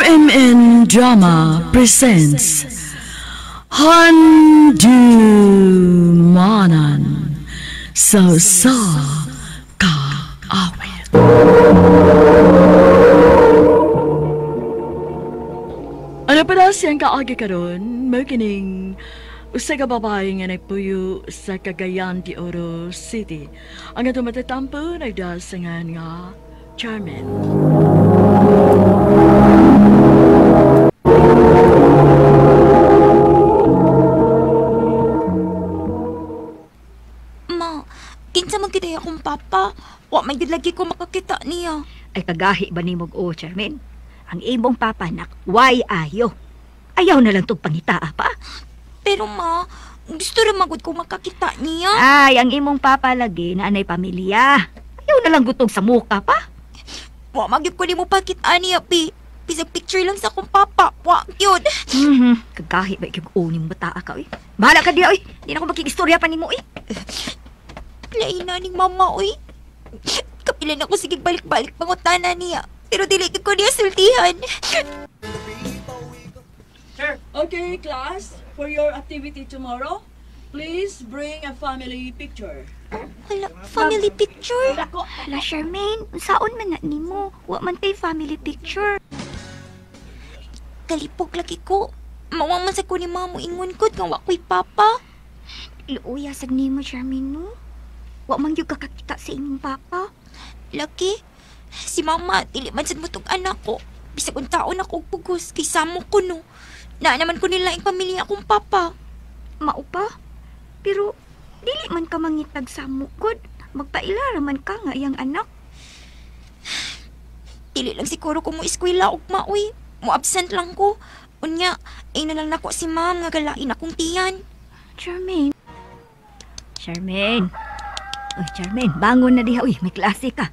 RMN Drama presents Handumanan Sa Kaawit. Ano pala siyang kaagi karon? Magkining usa ka babae nga nagpuyo sa Cagayan de Oro City. Ang atong matatampo nagdasangan nga Charmin. Kinsa man gid akong papa, wa may gid lagi ko makakita niya. Ay kagahi ba nimog o, Charmaine? Ang imong papa nak, why ayo? Ayaw na lang tong pangitaa pa. Pero ma, gusto ra magud ko makakita niya. Ay, ang imong papa lagi na anay pamilya. Ayaw na lang gutog sa muka pa. Wa magyud ko nimo pakita niya, pi. Bisag picture lang sa akong papa. Wa gyud. Kagahi ba ikig uning bataa ka, oy? Bahala ka diya, oy. Di na ko makikistorya pa nimo, oy. Lain na ning mama, oy. Kapilan ako sige balik-balik pangutana niya. Pero dili ko niya sultihan. Okay, class. For your activity tomorrow, please bring a family picture. Hala, family picture? Hala, Charmaine, saon man na nimo? Wa man tay family picture. Kalipog lagi ko. Mawang man sa ko ni mama ingon ko nga wa ko'y papa. Iluuyasag nimo, Charmaine, no? Wa man yung kakakita sa imong papa. Laki, si mama, dili man sad mo tong anak ko. Bisag untaon ako pugos, kay samo ko no. Na naman ko nila ang pamilya akong papa. Mao pa? Pero, dili man ka mangitag sa mukod. Magpailara man ka nga iyang anak. Dili lang siguro ko mo eskwela og maoy. Mo absent lang ko. Unya, ay na lang nako si ma'am nga galain akong tiyan. Charmaine. Charmaine. Uy, Charmaine, bangon na diha. Uy, may klase ka.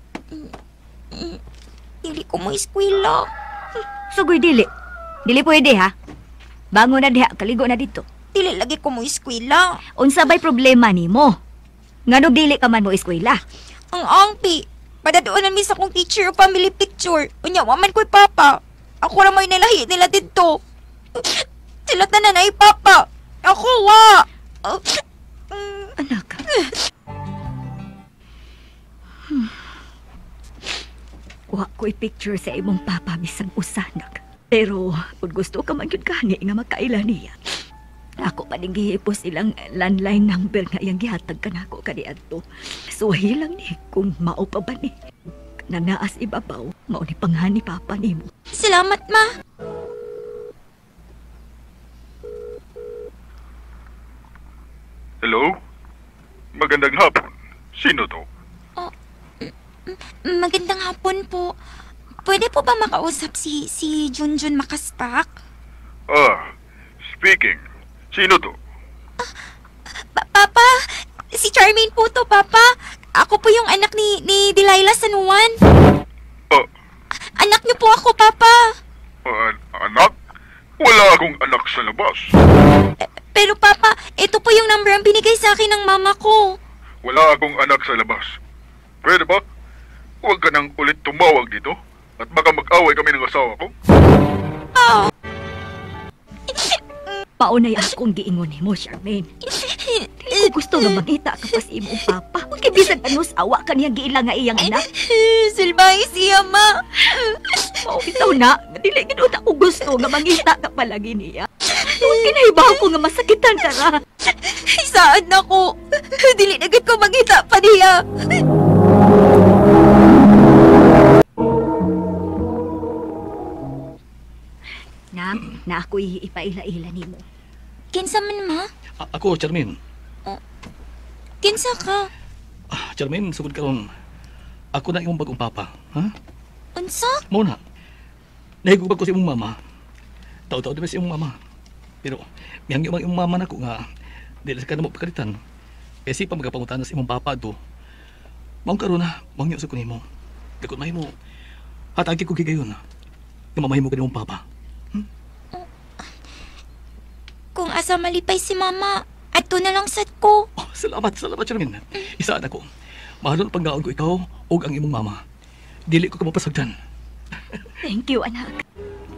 Dili ko mo eskwela. Sugoy, dili. Dili pwede, ha? Bangon na diha. Kaligo na dito. Dili lagi ko mo eskwela. Unsa ba'y problema nimo? Nganong dili ka man mo eskwela? Ang angpi. Padaduanan mi sa kong teacher o family picture. Unya, waman ko'y papa. Ako ra may nilahi nila dito. Sila tanan ay papa. Ako, wa. Anak. Wa ko'y picture sa imong papa bisag usanak. Pero kung gusto ka magyud kani nga makaila niya, ako pa ning gihipos ilang landline number nga iyang gihatag kanako kaniadto. Suwahi lang ni kung mao pa ba ni. Nanaas ibabaw, mao ni panghani papa nimo. Salamat, ma. Hello? Magandang hapon. Sino to? Magandang hapon po. Pwede po ba makausap si Junjun Makaspak? Speaking. Sino to? Papa, si Charmaine po to, Papa. Ako po yung anak ni Delilah San Juan. Anak niyo po ako, Papa. Anak? Wala akong anak sa labas. Pero Papa, ito po yung number ang binigay sa akin ng mama ko. Wala akong anak sa labas. Pwede ba? Huwag ka nang ulit tumawag dito at baka mag-away kami ng asawa ko. Paunay akong giingon nimo, Charmaine. Dili ko gusto nga makita ka pa sa imong papa. Kung bisan ano sawa ka niyang giila nga iyang anak. Silbahi siya, ma. Mao bitaw na, dili gid ako gusto nga mangita ka palagi niya. Huwag kinahibaw ko nga masakitan ka ra. Saan ako? Dili na gid ko magita pa niya. Na ako ipaila-ila nimo. Kinsa man, ma? Ako, Charmaine. Kinsa ka? Charmaine, sugod karon. Ako na imong bagong papa, ha? Unsa? Muna. Nahigugag ko sa imong mama. Tao-tao di ba sa imong mama? Pero, mihangyo mang imong mama nako nga dili ka na mo pagkalitan. Kasi pa magapangutana sa imong papa do. Maong karon na, mangyo sa kunimo. Dakot mahimo. Hatagi ko gigayon. Nga mamahimo ka nimong papa. Kung asa malipay si mama, ato na lang sad ko. Salamat, Charmaine. Isaan ako. Mahal panggaon ko ikaw o ang imong mama. Dili ko ka mapasagdan. Thank you, anak.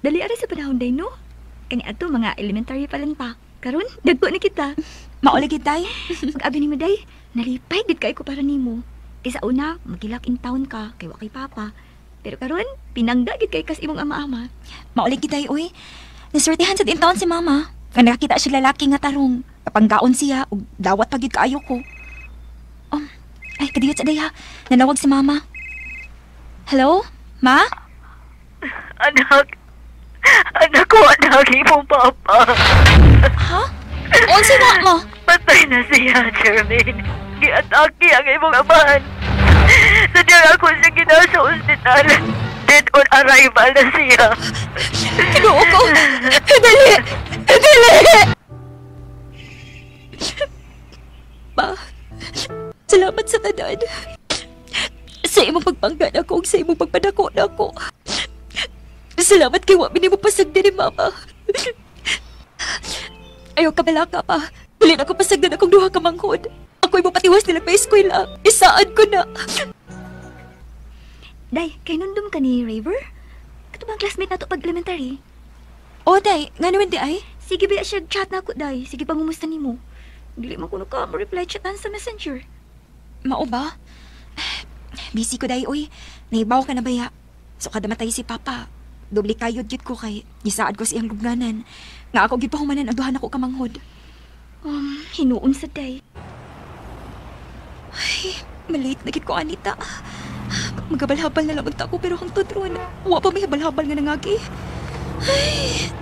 Dali ara sa panahon day no. Kani ato mga elementary pa lang ta. Karon dagko na kita. Mauli gid day. Pag-abi nimo day, nalipay gid kay ko para nimo. Kaysa una, magilak in town ka kay wa kay papa. Pero karon, pinangga gid kay kas imong ama-ama. Mauli gid day oy. Nasortihan sa taon si mama. Nga nakakita siya lalaki nga tarong. Kapanggaon siya ug dawat pa gid kaayo ko. Ay kadiyot sa day ha. Nanawag si mama. Hello? Ma? Anak ko, anak, imong papa. Ha? Unsa na mo? Patay na siya, Jermaine. Giatake ang imong amahan. Sadya ako siya ginawa sa ospital. Dead on arrival na siya. Kinuo ko. Dali! Dali! Pa, salamat sa tanan. Sa imong pagpanggan ako ug sa imong pagpadako na ako. Salamat kay wa minimo pasagdan ni mama. Ayaw ka balaka pa. Dili na ko pasagdan akong duha ka manghod. Ako'y mapatiwas nila pa eskwela. Isaan ko na. Day, kay nundum ka ni Raver? Katubang classmate nato pag elementary. O, day. Nga naman di ay? Sige ba siya chat na ako, day. Sige pangumusta nimo. Dili man kuno ka ma-reply chatan sa messenger. Mao ba? Busy ko day, oy. Naibaw ka na ba ya? So kada matay si Papa. Doble kayod gid ko kay gisaad ko siyang lubnganan. Nga ako gid pahumanan ang duha nako ka manghod. Hinuon sa day. Ay, malate na gid ko anita. Magabal-habal na lang ko pero hangtod ron. Wa pa may habal-habal nga nangagi. Ay.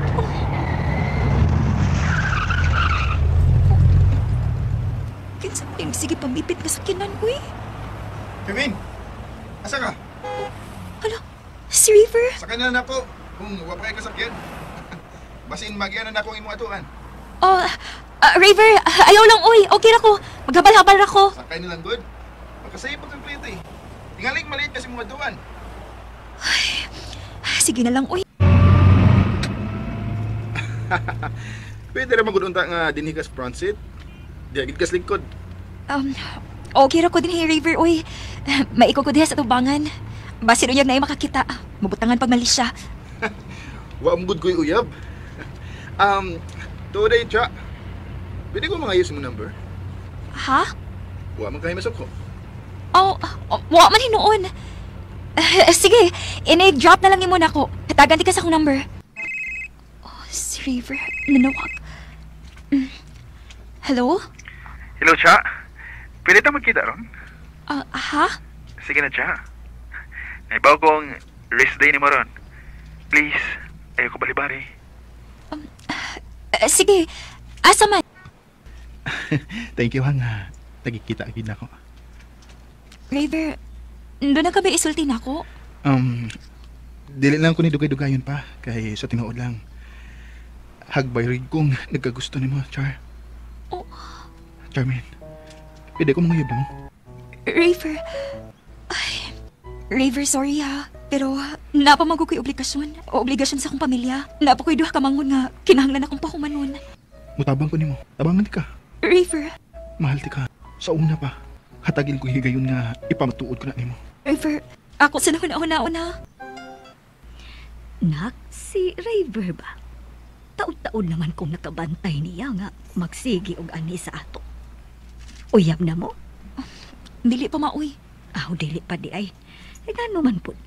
Kinsa sige pamipit nga sakinan ko eh. Kevin, asa ka? Hala, si River. Sakay na lang ako kung wa pa kayo kasakyan. Basin magyan na akong imong atuan. Oh, River, ayaw lang oy. Okay ra ko. Maghabal-habal ra ko. Sakay na lang, good. Magkasayip pag ang plate eh. Tingaling maliit kasi mga atuan. Sige na lang oy. Pwede rin magudunta nga dinikas front seat. Diagid kas lingkod. Okay ra ko din hey River oy. Maiko ko diha sa tubangan. Basin uyag na ay makakita. Mabutangan pag malis siya. Wa am good ko'y uyab. Today, cha. Pwede ko mga use mo number? Ha? Wa man kayo masok ko. Wa man hinuon. Sige, ini-drop na lang ni mo na ko. Katagan di ka sa akong number. Oh, si River, nanawag. Hello? Hello, Cha. Pwede tayo magkita ron? Ha? Sige na, Cha. Naibaw kong rest day ni mo ron. Please, ayaw ko balibari. Sige, asa man? Thank you, hang. Nagkikita agad ako. River, doon na kami isulti na ako. Dili lang ko ni dugay-dugayon pa. Kay sa tinuod lang. Hagbay rin kong nagkagusto ni mo, Char. Oh. Charmin, pwede ko mga yabang. River, River, sorry ha. Pero napamago ko'y obligasyon. Obligasyon sa akong pamilya. Napa ko'y duha ka mangon nga kinahanglan akong pahumanon. Mutabang ko ni mo. Tabangan di ka. River, Mahal ti ka. Sa una pa. Hatagin ko higayon nga ipamatuod ko na ni mo. River, ako sa nahuna-una. Nak, si Raver ba? Taon-taon naman kong nakabantay niya nga magsigi og ani sa ato. Uyab na mo? Dili pa mauy. Dili pa di ay. Gano man po.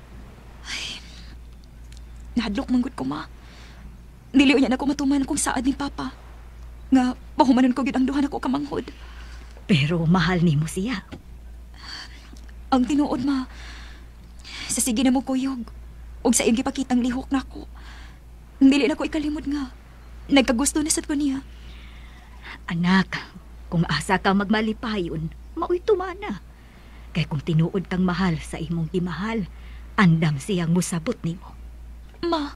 Nahadlok manggod ko ma. Dili unya na ko matuman kung saad ni Papa. Nga pahumanon ko gid ang duha nako ka manghod. Pero mahal ni mo siya. Ang tinuod ma. Sa sige na mo kuyog. Og sa iyong gipakitang lihok nako. Dili na ko ikalimod nga. Nagkagusto na sad ko niya. Anak, kung asa ka magmalipayon, maoy tumana. Kay kung tinuod kang mahal sa imong imahal, andam siyang musabot nimo. Ma.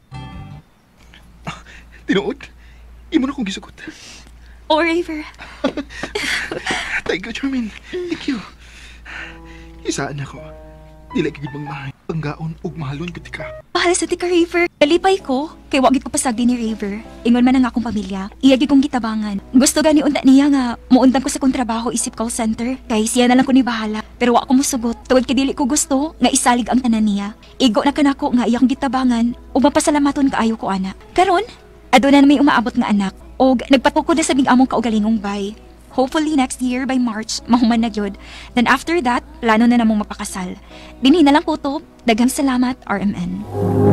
Tinuod? Imo na kong gisugot. O River. Thank you, Charmin. Thank you. Isaan ako. Dili kagid mangmahay. Panggaon ug mahalon gud ka. Mahal sa tika River. Kalipay ko, kay wagit ko pasagdi ni River. Ingon man ang akong pamilya, iyagi kong gitabangan. Gusto gani unta niya nga, muundan ko sa kong trabaho isip call center. Kay siya na lang ko ni bahala. Pero wa ko musugot, tungod kay dili ko gusto, nga isalig ang tanan niya. Igo na kanako nga iyang gitabangan, ug mapasalamaton kaayo ko ana. Karon, aduna na may umaabot nga anak, og nagpatukod na sa among kaugalingong bay. Hopefully next year by March, mahuman na gyud. Then after that, plano na namong mapakasal. Dinhi na lang kutob. Daghang salamat, RMN.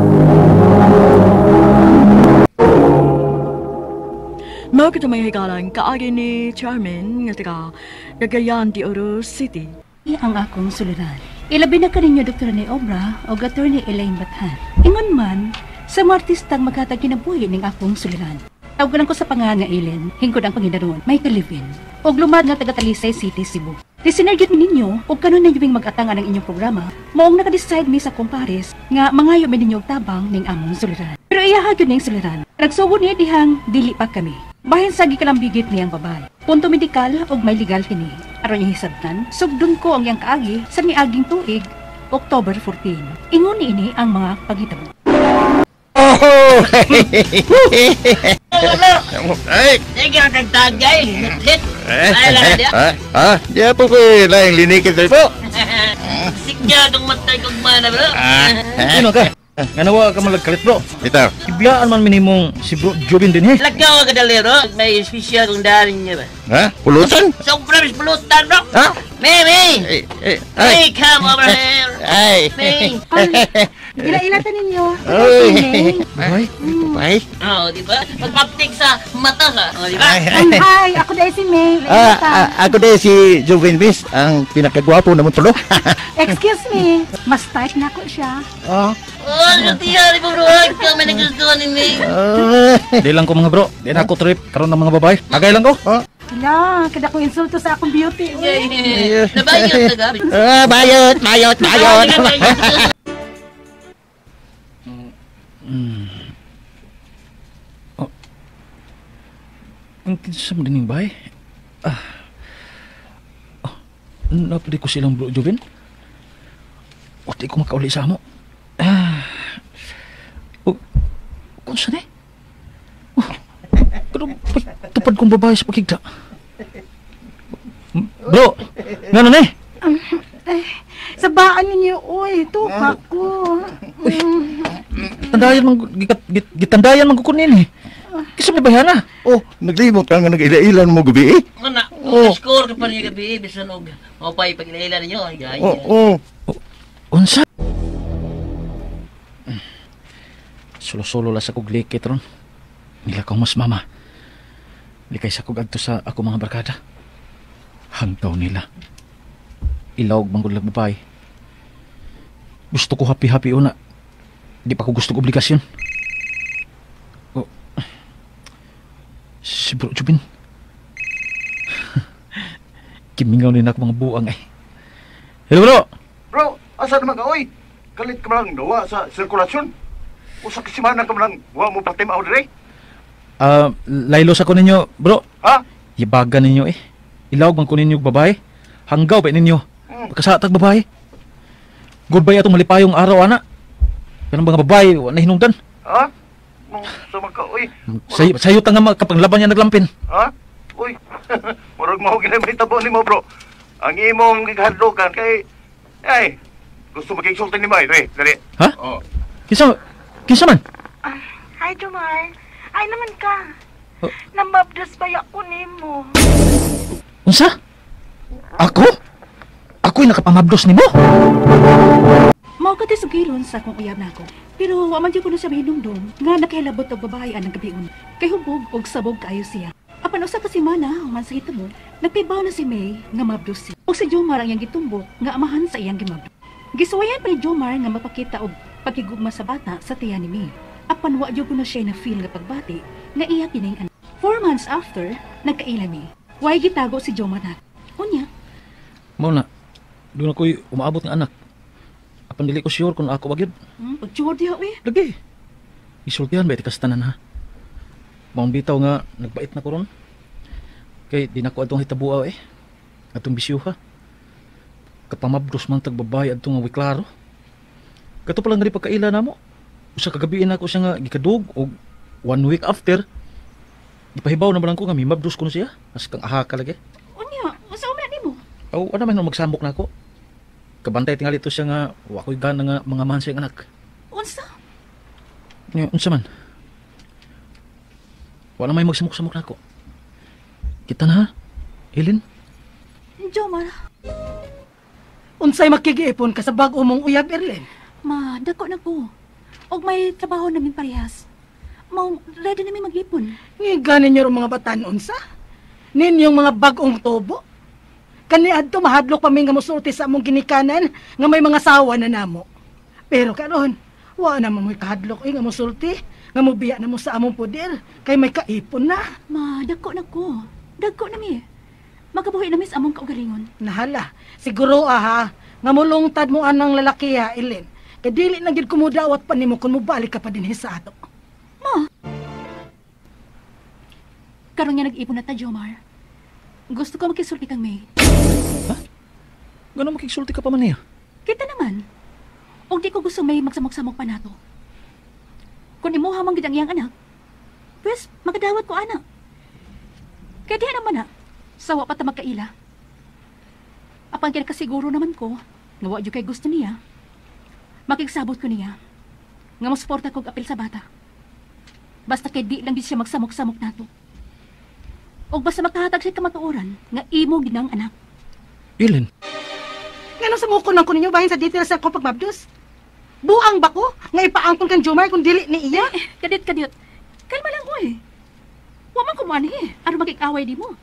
Mao kita may higalan kaagi ni Charmin nga taga Cagayan de Oro City. Ang akong suliran. Ilabi na kaninyo Dr. ni Obra o Attorney Elaine Bathan. Ingon man, sa mga artistang maghatag kinabuhi ning akong suliran. Tawagan ko sa pangalan nga Ellen, hingkod ang panginaroon, may kalibin. Og lumad nga taga Talisay City, Cebu. Disinergit mi ninyo, og kanon na yubing mag-atangan ang inyong programa, maong nakadecide mi sa kumpares, nga mangayo mi ninyo og tabang ning among suliran. Pero iyahagyo ning suliran. Nagsugod niya dihang dili pa kami. Bahin sa gikalambigit niyang babae. Punto medikal og may legal kini. Aron niya hisabtan, sugdon ko ang iyang kaagi sa miaging tuig, October 14. Ingon ini ang mga paghitabo. Oh! Ay! Sige, nagtagay. Hit. Ay, lang dia. Di po ko laing linikit rin po. Sige, itong matay kong mana, bro. Sino ka? Nga nawa ka malagkalit bro. Ito. Ibiyaan man minimong si bro Jobin din eh. Lagaw ka dali, bro. May special kong daring niya ba? Ha? Pulutan? Sobrang pulutan, bro. Ha? May! Ay! May, come over here. Ay! May. Ila-ilatan ninyo. Ay! Ay! Ay! Oo, di ba? Magpaptik sa mata ka. Oo, di ba? Hi, ako dahil si May. Ako din si Jovin Miss, ang pinakagwapo naman tulo. Excuse me, mas tight na ako siya. Oh. Oo, natiyari po, bro. Ikaw may nagustuhan ni May. Di lang ko mga bro. Di na ako trip karon ng mga babae. Agay lang ko. Hala, kada ko insulto sa akong beauty. Nabayot na gabi. Bayot! Bayot! Bayot! Ang kinsa mo din yung bahay? Napili ko silang bro Jovin. O di ko makauli sa mo. Kung saan eh? Pero tupad kong babae sa pakigda. Bro, nga na eh? Sabaan ninyo, uy, tupak ko. Tandayan man, gitandayan man kukunin eh. Kasi may bayana. Oh, naglimot ka nga nag-ila-ilan mo gabi eh. Ano, score ka pa niya gabi. Bisan og mapay pag-ilaila ninyo. Ay, gaya. Unsa? Solo-solo la sa kog likit ron. Nila kong mas mama. Likay sa kog adto sa ako mga barkada. Hangtaw nila. Ilawag manggod lang babae. Gusto ko happy-happy una. Di pa ko gusto ko obligasyon. Si Bro Jobin. Kimingaw nila ako mga buang eh. Hello bro! Bro, asa naman ka, oy? Kalit ka malang nawa sa sirkulasyon. Usa kasimanan ka malang wa mo patim out dire. Laylos ako ninyo, bro. Ha? Ibagan ninyo eh. Ilawag man ko ninyo babae. Hanggaw ba ninyo? Pagkasatag babae. Goodbye atong malipayong araw, ana. Yan ang mga babae, wala hinungdan. Ha? Sama ka, oy. Sayo nga kapanglaban niya naglampin. Ha? Uy, murag mo ginamit tabo ni mo, bro. Ang imong gihadlokan kay... Ay, gusto makiksultan ni May, dali. Ha? Oh. Kinsa man? Hi, Jomar. Ay naman ka. Namabdas ba ako nimo? Unsa? Ako? Ako'y nakapamabdos nimo? Mao ka sugilon sa akong uyab nako. Pero wa man jud ko na siya hinungdom nga nakahilabot og babae anang gabion. Kay hubog og sabog kaayo siya. Apan usa ka semana human sa hitabo, nagpibaw na si May nga mabdos siya. Og si Jomar ang iyang gitumbok nga amahan sa iyang gimabdos. Gisuwayan pa ni Jomar nga mapakita og pagkigugma sa bata sa tiyan ni May. Apan wa jud ko na siya na feel nga pagbati nga iya kining anak. 4 months after, nagkaila mi. Way gitago si Jomar na. Unya. Mao na. Doon ako'y umaabot ng anak. Apan dili ko sure kung ako bagyod. Pag-sure diha, we. Lagi. Isultihan ba itikas tanan ha? Maong bitaw nga nagbait na ko ron. Kay di na ko atong hitabuaw eh. Atong bisyuha. kapamabdos man tagbabae adto nga wiklaro. Kato pala nga rin pagkaila na mo. Usa kagabiin ako siya nga gikadug o 1 week after ipahibaw naman ko nga may mabdos ko na siya. As kang aha ka lagi. Unya, sa umra nimo. Aw, ano man magsambok na ako. Kabantay tingali to siya nga wa ko'y gana nga mga man siyang anak. Unsa? Unsa man? Wala may magsamok-samok na ako. Kita na ha, Eileen? Jomar. Unsay makigiipon ka sa bag-o mong uyab, Erlen? Ma, dako na ko. Og may trabaho namin parehas. Mao, ready namin mag-ipon. Ngayon ninyo mga batan, unsa? Ninyong mga bag-ong tubo? Kaniadto mahadlok pa may nga musulti sa among ginikanan nga may mga sawa na namo. Pero karon, wa na mo kahadlok nga musulti nga mobiya na mo sa among poder kay may kaipon na. Ma, dako na ko. Dako na mi. Magabuhi na mis among kaugalingon. Nahala, siguro ha, nga mulungtad mo anang lalaki ha, Ellen. Kay dili na gid kumudawat pa nimo kun mobalik ka pa dinhi sa ato. Ma. Karon nga nag-ipon na ta, Jomar. Gusto ko makisulti kang May. Ha? Gano'n makiksulti ka pa man niya? Kita naman. O di ko gusto May magsamok-samok pa nato. Kung imuha mang gid ang iyang anak, pues magadawat ko anak. Kaya di naman na, sawa pa ta magkaila. Apang kinakasiguro naman ko, nga wa jud kay gusto niya, makigsabot ko niya, nga masuporta kog apil sa bata. Basta kay di lang gid siya magsamok-samok nato. O basta makahatag siya kamatuoran, nga imo ginang anak. Eileen? Nga sa mukon lang ko ninyo bahin sa details sa ko pagmabdos? Buang ba ko? Nga ipaangkon kang Jomar kung dili ni iya? Kadit. Kalma lang ko eh. Wa man kumani eh. Ano magkikaway di mo?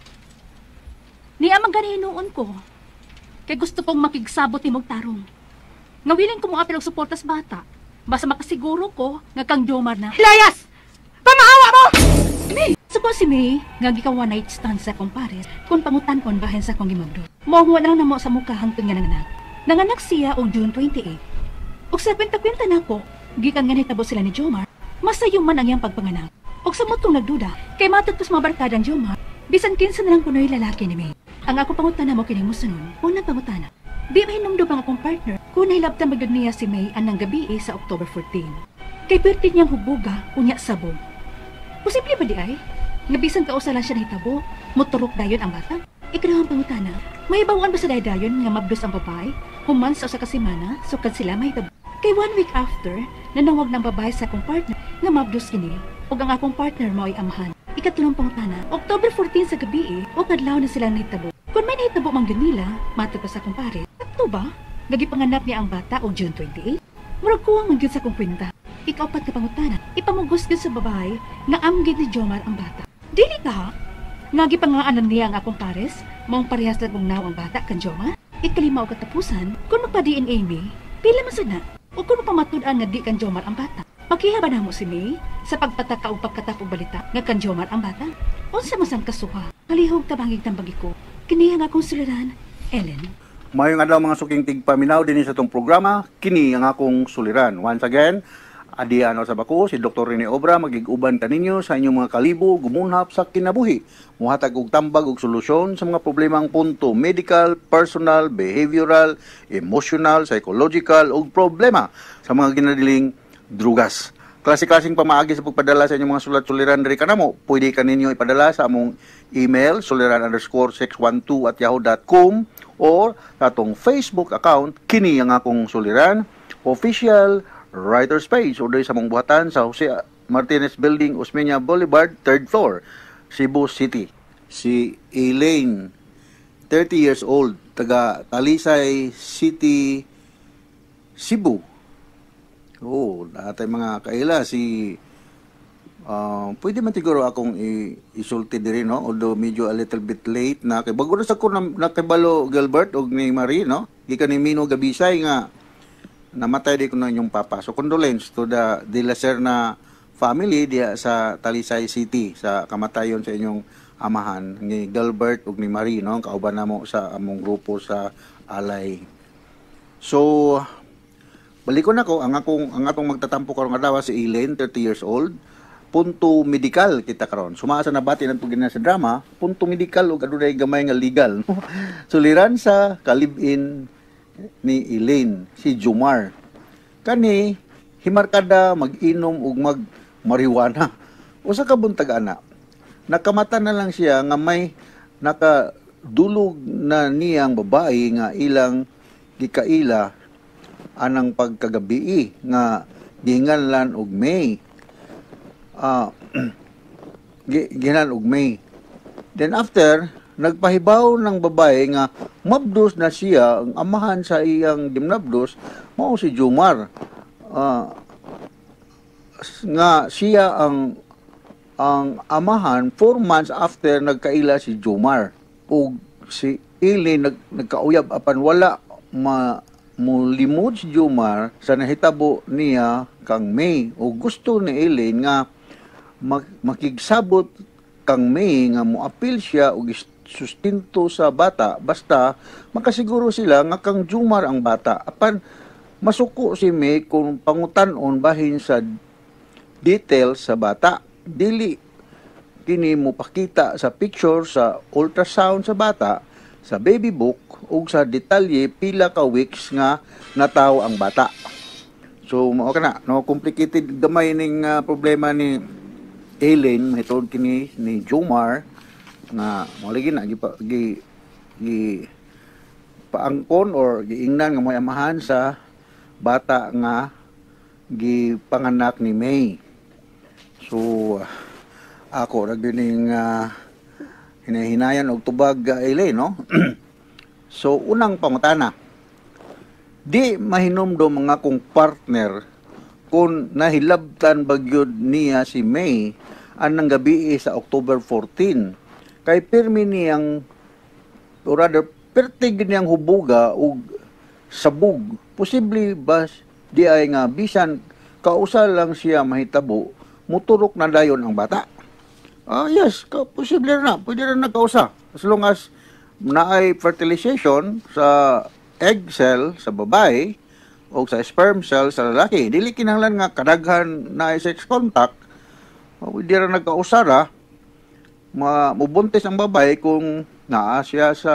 Ni amang ganinoon ko. Kay gusto kong makigsabot ni mong tarong. Nga willing ko mo apil og suporta sa bata. Basta makasiguro ko nga kang Jomar na. Hilayas! Pamahawa mo! May! Suppose si May, nga gikaw one night stand sa kong pares, kung pangutan-on bahin sa kong gimabdo. Mawag na lang na mo sa mukha hangtod nga nanganak. Nanganak siya og June 28. Og sa kwenta-kwenta na ko, gikan nga nitabo sila ni Jomar, masayo man ang iyang pagpanganak. Og sa motong nagduda, kay matagtos mga barkadang Jomar, bisan kinsa na lang kuno'y lalaki ni May. Ang ako pangutana mo kining musunon, unang pangutana. Di mahinumdum ang akong partner kung nahilabtan magdod niya si May anang gabi sa October 14. Kay perti niyang hubuga, unya sabog. Posible ba di ay? Nabisan ka usalan siya nahitabo, motorok dayon ang bata? Ikalawang pangutana, may bawaan ba sa dayon nga mabdos ang babae? Human sa usa ka semana, sukad sila mahitabo. Kay 1 week after, nanawag ng babae sa akong partner nga mabdos kini, ug ang akong partner mo ay amahan. Ikatlong pangutana, October 14 sa gabi, o kadlaw na sila nahitabo. Kung may nahitabo mang ganila, matag pa sa akong pare, ito ba? Nagipanganap niya ang bata o June 28? Murag kuwang magyud sa akong kwenta. Ikaw pat ka pangutana, ipamugos gyud sa babae nga amgid ni Jomar ang bata. Dili ka ha? Nga gipangaanan niya ang akong pares, maong parehas na kong naw ang bata kan Jomar. Ikalima o katapusan, kung magpa-DNA ni, pila masana. O kung pamatud-an nga di kan Jomar ang bata. Magkihaba na mo si May sa pagpataka o pagkatapog balita nga kan Jomar ang bata. Unsa masang kasuha, halihog tabangig tambagi ko. Kiniya nga akong suliran, Ellen. Mayong adlaw mga suking tigpaminaw din sa itong programa, kini ang akong suliran. Once again, adiano sa bako, si Dr. Rene Obra, magiguban kaninyo sa inyong mga kalibo, gumunhap sa kinabuhi. Muhatag og tambag og solusyon sa mga problemang punto, medical, personal, behavioral, emotional, psychological, og problema sa mga ginadiling drugas. Klase-klaseng pamaagi sa pagpadala sa inyong mga sulat-suliran diri kanamo. Pwede kaninyo ipadala sa among email, suliran_612@yahoo.com or sa atong Facebook account, kini ang akong suliran, official writer's page o sa mong buhatan sa Jose Martinez Building, Osmeña Boulevard, 3rd floor, Cebu City. Si Elaine, 30 years old, taga Talisay City, Cebu. Natay mga kaila si pwede man siguro akong isulti diri, no, although medyo a little bit late na kay bago na sa ko nakibalo Gilbert og ni Marie, no, gikan ni Mino Gabisay nga namatay di ko na yung papa. So condolence to the De La Serna family diya sa Talisay City sa kamatayon sa inyong amahan ni Gilbert ug ni Marie, no, kauban namo sa among grupo sa Alay. So balikon nako ang atong magtatampo karong adlaw si Elaine, 30 years old. punto medikal kita karon. Sumasa na bati nato gina sa drama, punto medikal ug adunay gamay nga legal. Suliran sa kalib-in ni Elaine, si Jomar. Kani himarkada mag-inom ug mag-marijuana. Usa ka buntag ana. Nakamata na lang siya nga may nakadulog na niyang babae nga ilang gikaila anang pagkagabi nga ginganlan og May. Gingan og May. Then after, nagpahibaw ng babae nga mabdos na siya, ang amahan sa iyang dimnabdos, mao si Jomar. Nga siya ang amahan 4 months after nagkaila si Jomar. O si Elaine nagkauyab apan wala mulimod si Jomar sa nahitabo niya kang May. O gusto ni Elaine nga makigsabot kang May nga moapil siya og sustinto sa bata basta makasiguro sila nga kang Jomar ang bata. Apan masuko si May kung pangutan-on bahin sa details sa bata. Dili kini mo pakita sa picture sa ultrasound sa bata, sa baby book ug sa detalye pila ka weeks nga nataw ang bata. So mao kana no, complicated gamay ning problema ni Elaine metod kini ni Jomar nga mo lagi na gi paangkon or giingnan nga mo'y amahan sa bata nga gipanganak ni May. So ako nagdining hinahinayan og tubag Elaine, no? So unang pangutana, di mahinumdum mga kong partner kung nahilabtan bagyod niya si May anang gabi sa October 14 kay pirmi niyang or rather pertig niyang hubuga ug sabog. Posible ba di ay nga bisan kausa lang siya mahitabo muturok na dayon ang bata? Yes, posible na. Pwede rin nagkausa. As long as naay fertilization sa egg cell sa babae o sa sperm cell sa lalaki. Dili kinahanglan nga kadaghan na sex contact. Pwede rin nagkausara. Mubuntis ang babae kung naa siya sa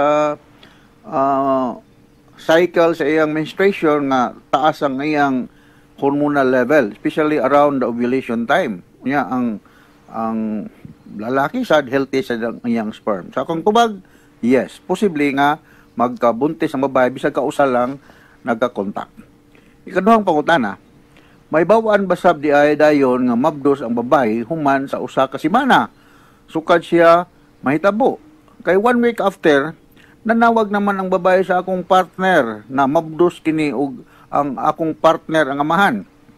cycle sa iyang menstruation nga taas ang iyang hormonal level, especially around the ovulation time. Nya ang lalaki sad healthy sa iyang sperm. Sa akong tubag, yes, posible nga magkabuntis ang babae bisag kausa lang nagka-contact. Ikaduhang pangutana, may bawaan ba sab di ay dayon nga mabdos ang babae human sa usa ka semana? Sukad siya mahitabo. Kay 1 week after, nanawag naman ang babae sa akong partner na mabdos kini og ang akong partner ang amahan.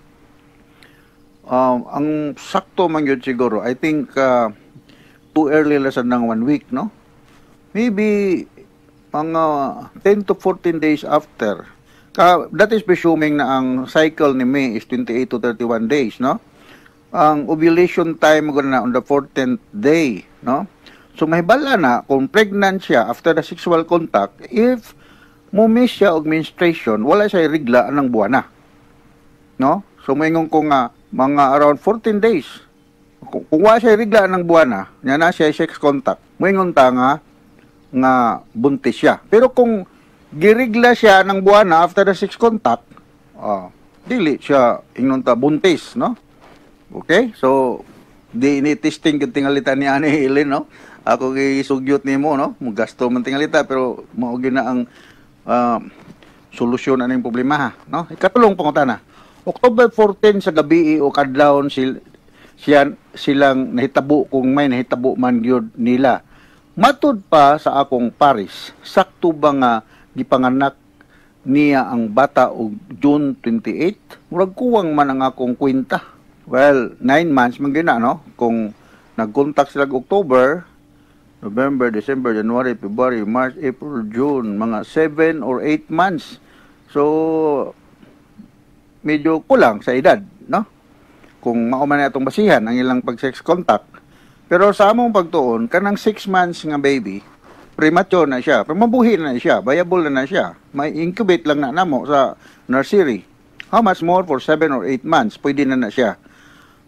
Ang sakto man yun siguro, I think too early less than 1 week, no? Maybe mga 10 to 14 days after. That is presuming na ang cycle ni May is 28 to 31 days, no? Ang ovulation time ko na on the 14th day, no? So mahibala na kung pregnant siya after the sexual contact, if mumiss siya og menstruation, wala siya regla anang buwana. No? So moingon ko nga mga around 14 days. Kung wala siya regla anang buwana, nya na siya sex contact. Moingon ta nga buntis siya. Pero kung girigla siya ng buwana after the sex contact, dili siya ingnon ta buntis, no? Okay? So di ini testing ket tingalita ni ani Elaine, no? Ako gisugyot nimo, no? Mugasto man tingalita pero mao gyud na ang solusyon aning problema, ha, no? Ikatulong pangutana. October 14 sa gabi o kadlawon silang nahitabo kung may nahitabo man gyud nila. Matud pa sa akong paris, sakto ba nga gipanganak niya ang bata og June 28? Murag kuwang man ang akong kwenta. Well, 9 months man gyud na, no? Kung nag-contact sila October, November, December, January, February, March, April, June, mga 7 or 8 months. So, medyo kulang sa edad, no? Kung mauman na itong basihan ang ilang pag-sex contact. Pero sa among pagtuon, kanang 6 months nga baby, premature na siya, pero mabuhi na siya, viable na siya. May incubate lang na namo sa nursery. How much more for 7 or 8 months? Pwede na siya. So,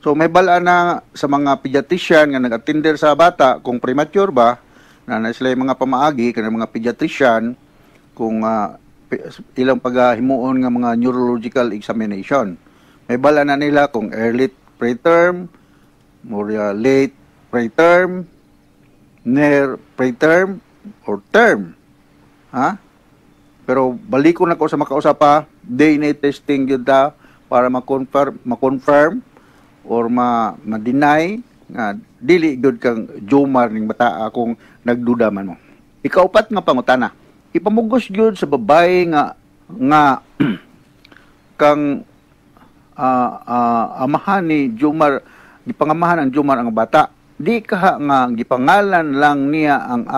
So may bala na sa mga pediatrician nga nag-attender sa bata kung premature ba, na sila yung mga pamaagi kanang mga pediatrician kung ilang paghimuon nga mga neurological examination. May bala na nila kung early preterm, or late preterm, near preterm, or term. Ha? Pero balik ko na ko sa makausapa, DNA testing yun ta para ma-confirm or ma-deny nga dili gyud kang Jomar ning bata akong nagduda man mo. Ikaupat nga pangutana. Ipamugos gyud sa babae nga kang amahan ni Jomar, gipangamahan ang Jomar ang bata. Di ka nga gipangalan lang niya ang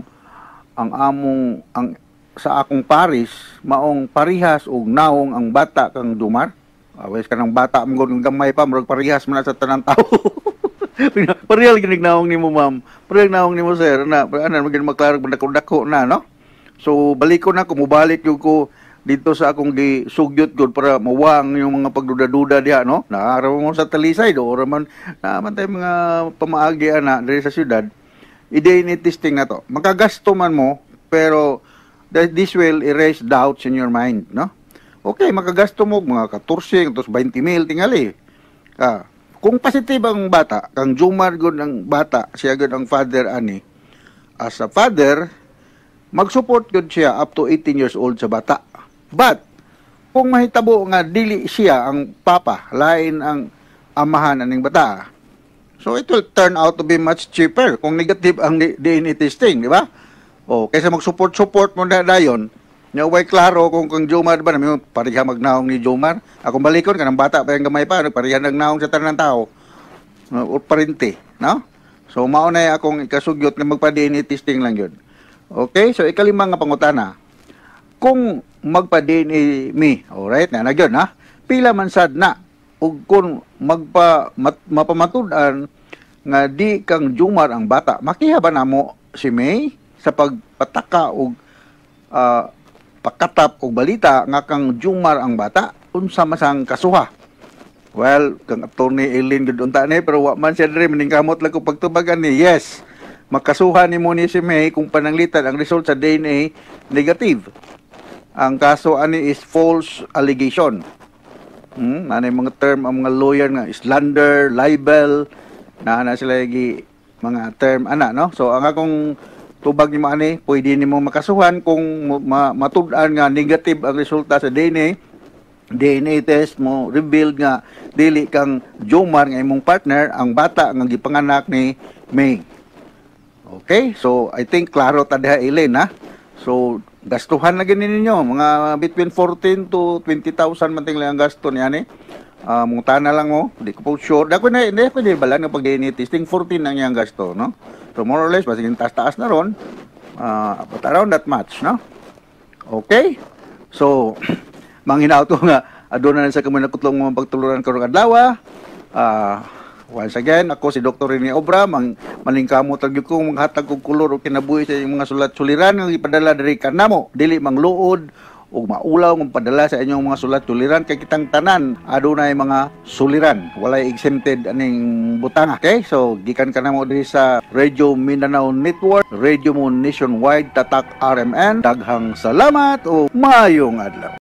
sa akong paris maong parihas og naong ang bata kang Jomar. Awes ka ng bata mo ng gamay pa, murag parihas man sa tanang tao. Parihal ginig naong nimo ma'am. Parihal naong nimo sir na ana magin maklarog dako na no. So balik ko na kumubalik yung ko dito sa akong gisugyot gud para mawang yung mga pagduda-duda diha no. Naaraw mo sa Talisay do or man naman tay mga pamaagi ana diri sa syudad. I-DNA testing na to. Makagasto man mo pero this will erase doubts in your mind no. Okay, makagasto mo mga 14 to 20 mil tingali. Kung positive ang bata, kang Jomar gud ang bata, siya gud ang father ani. As a father, mag-support gud siya up to 18 years old sa bata. But kung mahitabo nga dili siya ang papa, lain ang amahan aning bata. So it will turn out to be much cheaper kung negative ang DNA testing, di ba? O kaysa mag-support mo na dayon. Nya way klaro kung Jomar ba namin pariha magnaong ni Jomar. Akong balikon kanang bata pa yung gamay pa pariha nagnaong sa tanang tao. O parente, no? So mao na akong ikasugyot nga magpa-DNA testing lang yun. Okay? So ikalima nga pangutana. Kung magpa-DNA me, alright na nagyon ha. Pila man sad na ug kung mapamatud-an nga di kang Jomar ang bata, makiha ba namo si May sa pagpataka og pakatap og balita nga kang Jomar ang bata unsa masang kasuha? Well, kang attorney Eileen gud unta ni pero wa man siya diri maningkamot lang ko pagtubagan ni. Yes, makasuha ni mo ni si May kung pananglitan ang result sa DNA negative. Ang kaso ani is false allegation. Ano yung mga term ang mga lawyer nga slander, libel, na sila gi mga term ana no. So ang akong tubag ni maani, pwede nimo makasuhan kung matud-an nga negative ang resulta sa DNA test mo revealed nga dili kang Jomar nga imong partner ang bata nga gipanganak ni May. Okay? So I think klaro ta diha Eileen ha. So gastuhan na gini ninyo mga between 14 to 20,000 man lang ang gasto niyan mungtana lang mo, di ko po sure. Dako na hindi pwede balan nga pag DNA testing 14 ang yang gasto, no? So more or less basigin taas-taas na ron. But around that much, no? Okay? So manginaw to nga aduna na sa kamo nakutlong mga pagtuluran karong adlaw. Once again, ako si Dr. Rene Obra, maningkamot tag ko maghatag og kulor o kinabuhi sa mga sulat-suliran nga ipadala diri kanamo, dili mangluod o maulaw ng padala sa inyong mga sulat-suliran kay kitang tanan adunay mga suliran, walay exempted aning butanga. Okay, so gikan ka na mo diri sa Radio Mindanao Network, Radio mo nationwide, tatak RMN. Daghang salamat o mayong adlaw.